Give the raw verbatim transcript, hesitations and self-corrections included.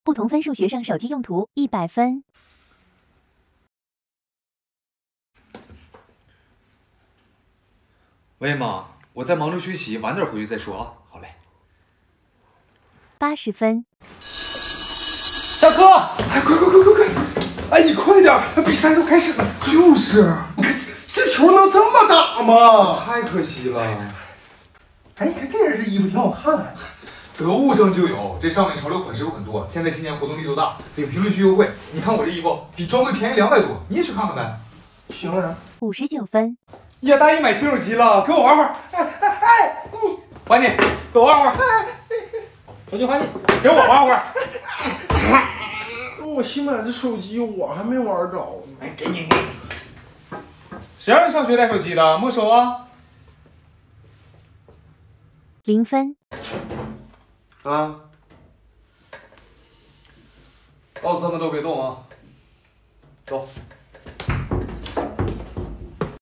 不同分数学上手机用途一百分。 喂，妈，我在忙着学习，晚点回去再说啊。好嘞。 八十分。 大哥，哎，快快快快快！哎，你快点，比赛都开始了。 就是，你看这这球能这么打吗？ 太可惜了。 哎，你看这人这衣服挺好看。 得物上就有，这上面潮流款式有很多，现在新年活动力度大，领评论区优惠。你看我这衣服比专柜便宜两百多，你也去看看呗。 行啊。 五十九分。 呀，大姨买新手机了，给我玩会儿。哎哎哎，你还你，给我玩会儿。手机还你，给我玩会儿。 我新买的手机我还没玩着呢。 哎，给你给你。谁让你上学带手机的？没收啊。 零分。 啊！奥斯他们都别动啊！走。